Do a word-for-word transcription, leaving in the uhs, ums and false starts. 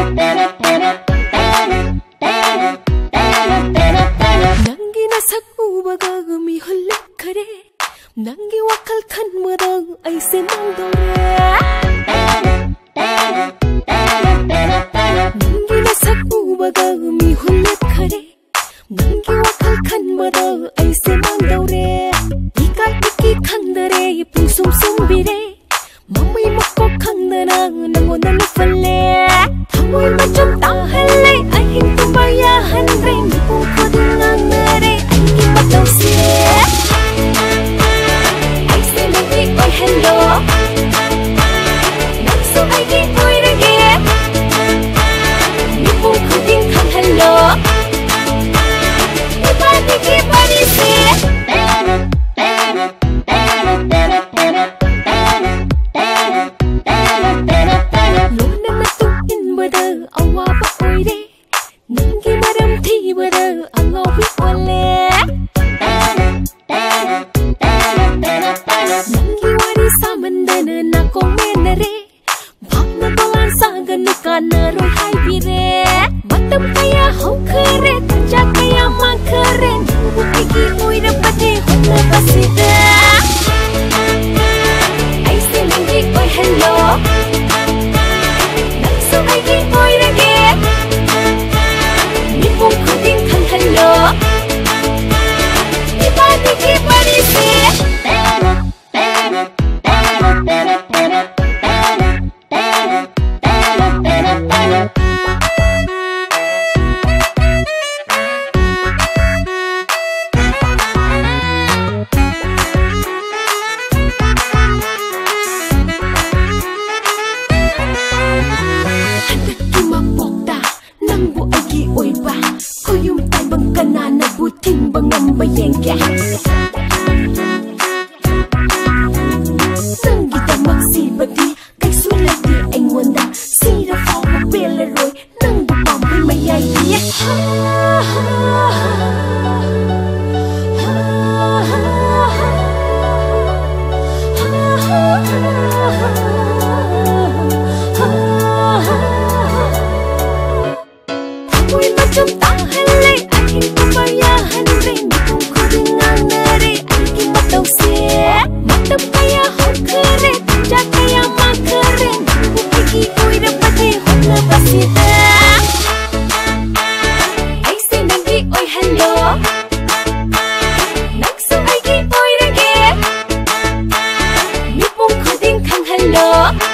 Nangi nasak ubaga mi holik khare Nangi wakal khan madang aise mangdore Nangi nasak ubaga mi holik khare Nangi wakal khan madang aise mangdore Ikai iki khandare pung sum sum bire Mami mokko khandana nangona lufalle Thamoi machum tahalle ahin tumbaya hanre Nipung kodungang nare ahi matause Aise nangi oi hello Nangsu ahi oi rage Nipung koding khang hello Ibadi ki bari se Nangi maram thi bada angau bi wale Nangi wari samandana na ko menare Bhagna balan saganu kana roi hai bire Matam kaya hau khare tanja kaya ma khare Nangu igi oira pate honna basida Aise nangi oi hello Nangsu igi oira ge Nipung koding khang hello Ibadi ki bari se Handaki mapokta nangbu agi oiba Koyum tai bang kanana buting bangam bayengke Nangi tamak si badi Kay sulati ay wanda Sira fao mapela roy Nangbu pamay mayay Thamoi machum tahalle ahin tumbaya hanre Nipung kodungang nare ahi matause Matam kaya hau khare tanja kaya ma khare Nangu igi oira pate honna basida Aise nangi oi hello Nangsu igi oira ge Nipung koding khang hello